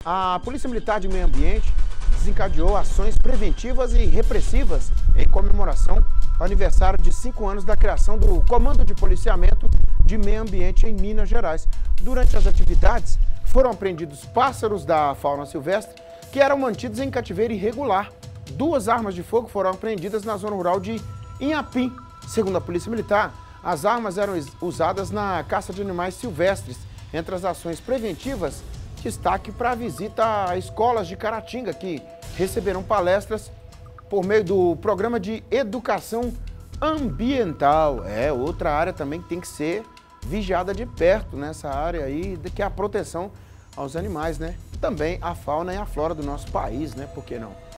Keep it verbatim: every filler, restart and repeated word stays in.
A Polícia Militar de Meio Ambiente desencadeou ações preventivas e repressivas em comemoração ao aniversário de cinco anos da criação do Comando de Policiamento de Meio Ambiente em Minas Gerais. Durante as atividades, foram apreendidos pássaros da fauna silvestre que eram mantidos em cativeiro irregular. Duas armas de fogo foram apreendidas na zona rural de Inhapim. Segundo a Polícia Militar, as armas eram usadas na caça de animais silvestres. Entre as ações preventivas, destaque para a visita a escolas de Caratinga, que receberão palestras por meio do programa de educação ambiental. É outra área também que tem que ser vigiada de perto nessa área aí, que é a proteção aos animais, né? Também a fauna e a flora do nosso país, né? Por que não?